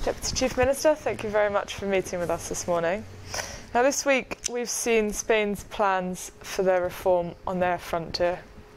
Deputy Chief Minister, thank you very much for meeting with us this morning. Now this week we've seen Spain's plans for their reform on their frontier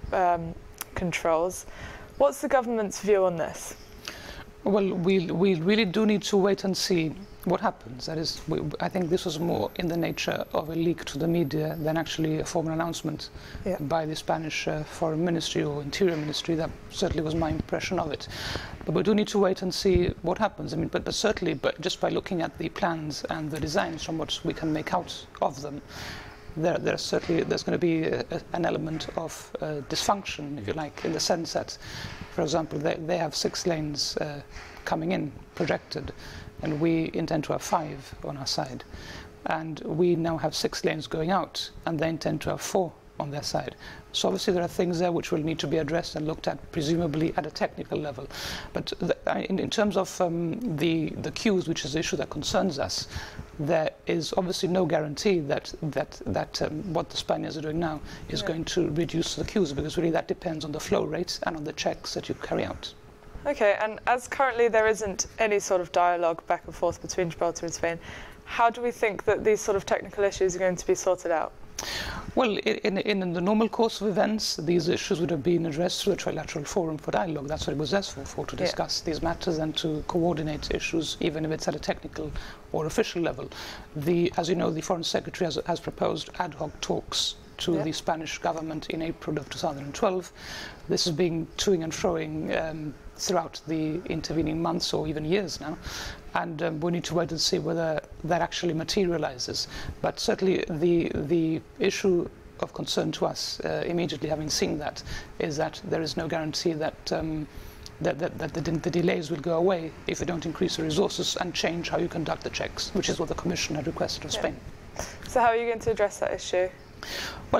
controls. What's the government's view on this? Well, we really do need to wait and see what happens. That is, I think this was more in the nature of a leak to the media than actually a formal announcement by the Spanish Foreign Ministry or Interior Ministry. That certainly was my impression of it. But we do need to wait and see what happens. I mean, but certainly, just by looking at the plans and the designs from what we can make out of them, there's going to be an element of dysfunction, if you like, in the sense that, for example, they have 6 lanes coming in projected, and we intend to have 5 on our side, and we now have 6 lanes going out, and they intend to have 4 on their side. So obviously there are things there which will need to be addressed and looked at, presumably at a technical level. But in terms of the queues, which is the issue that concerns us, there is obviously no guarantee that what the Spaniards are doing now is going to reduce the queues, because really that depends on the flow rates and on the checks that you carry out. Okay, and as currently there isn't any sort of dialogue back and forth between Gibraltar and Spain, how do we think that these sort of technical issues are going to be sorted out? Well, in the normal course of events, these issues would have been addressed through a trilateral forum for dialogue. That's what it was there for, to discuss these matters and to coordinate issues, even if it's at a technical or official level. As you know, the Foreign Secretary has proposed ad hoc talks to the Spanish government in April of 2012. This is being toing and froing throughout the intervening months or even years now, and we need to wait and see whether that actually materializes. But certainly the issue of concern to us, immediately having seen that, is that there is no guarantee that the delays will go away if you don't increase the resources and change how you conduct the checks, which is what the Commission had requested of Spain. So how are you going to address that issue? Well,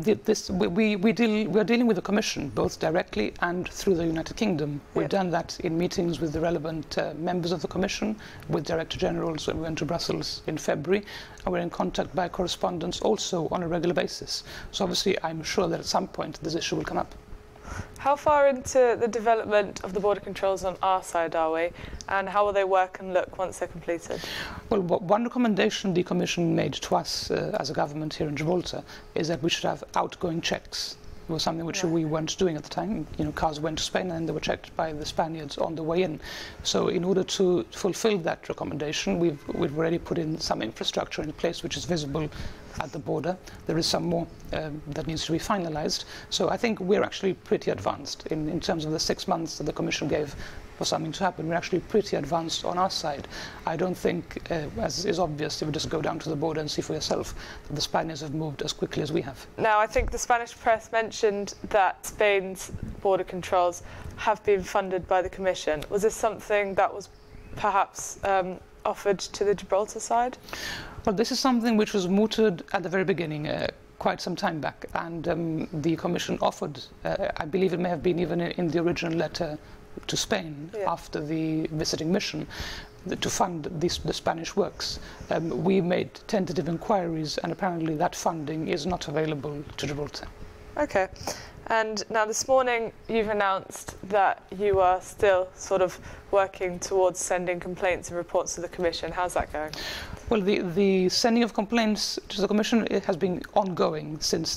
we're dealing with the Commission, both directly and through the United Kingdom. We've done that in meetings with the relevant members of the Commission, with Director Generals when we went to Brussels in February, and we're in contact by correspondence also on a regular basis. So obviously I'm sure that at some point this issue will come up. How far into the development of the border controls on our side are we, and how will they work and look once they're completed? Well, one recommendation the Commission made to us as a government here in Gibraltar is that we should have outgoing checks. It was something which we weren't doing at the time. You know, cars went to Spain and they were checked by the Spaniards on the way in. So in order to fulfill that recommendation, we've already put in some infrastructure in place which is visible at the border. There is some more that needs to be finalized. So I think we're actually pretty advanced in terms of the 6 months that the Commission gave for something to happen. We're actually pretty advanced on our side. I don't think, as is obvious, if you just go down to the border and see for yourself, that the Spaniards have moved as quickly as we have. Now, I think the Spanish press mentioned that Spain's border controls have been funded by the Commission. Was this something that was perhaps offered to the Gibraltar side? Well, this is something which was mooted at the very beginning, quite some time back, and the Commission offered, I believe it may have been even in the original letter to Spain after the visiting mission, to fund the Spanish works. We made tentative inquiries, and apparently that funding is not available to Gibraltar. Okay. And now this morning you've announced that you are still sort of working towards sending complaints and reports to the Commission. How's that going? Well, the sending of complaints to the Commission, it has been ongoing since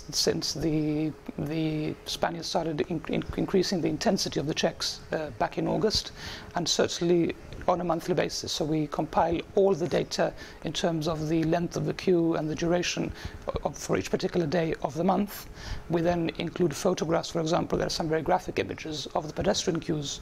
the Spaniards started increasing the intensity of the checks back in August, and certainly on a monthly basis. So we compile all the data in terms of the length of the queue and the duration for each particular day of the month. We then include photographs. For example, there are some very graphic images of the pedestrian queues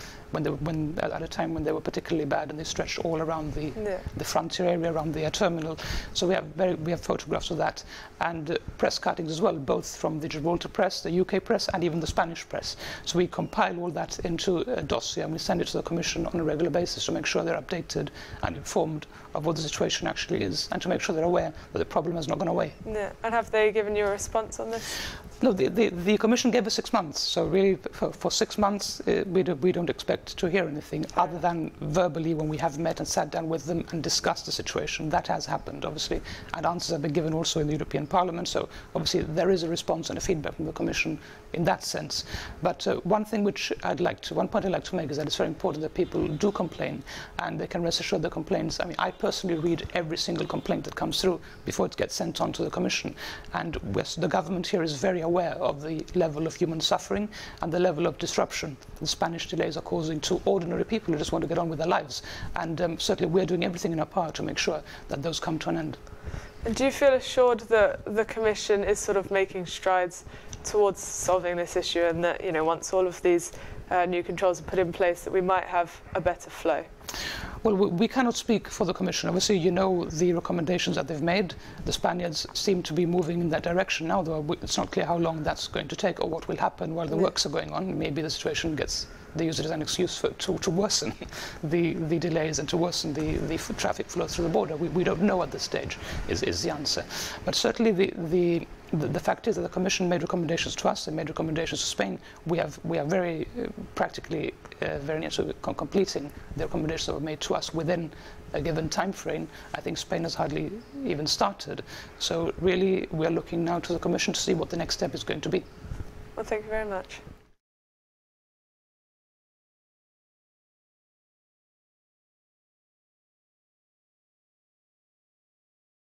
at a time when they were particularly bad, and they stretched all around the frontier area, around the terminal. So we have photographs of that, and press cuttings as well, both from the Gibraltar press, the UK press, and even the Spanish press. So we compile all that into a dossier, and we send it to the Commission on a regular basis to make sure they're updated and informed of what the situation actually is, and to make sure they're aware that the problem has not gone away. Yeah. And have they given you a response on this? No, the Commission gave us 6 months, so really for 6 months we don't expect to hear anything other than verbally when we have met and sat down with them and discussed the situation. That has happened, obviously, and answers have been given also in the European Parliament, so obviously there is a response and a feedback from the Commission in that sense. But one point I'd like to make is that it's very important that people do complain, and they can rest assured the complaints. I mean, I personally read every single complaint that comes through before it gets sent on to the Commission, and the government here is very aware of the level of human suffering and the level of disruption the Spanish delays are causing to ordinary people who just want to get on with their lives. And certainly we're doing everything in our power to make sure that those come to an end. And do you feel assured that the Commission is sort of making strides towards solving this issue, and that, you know, once all of these new controls are put in place, that we might have a better flow? Well, we cannot speak for the Commission. Obviously, you know the recommendations that they've made. The Spaniards seem to be moving in that direction now, though it's not clear how long that's going to take or what will happen while the works are going on. Maybe the situation they use it as an excuse to worsen the delays and to worsen the traffic flow through the border. We don't know at this stage is the answer. But certainly the fact is that the Commission made recommendations to us, they made recommendations to Spain. We are very practically very near to completing the recommendations that were made to us within a given time frame. I think Spain has hardly even started. So really we are looking now to the Commission to see what the next step is going to be. Well, thank you very much.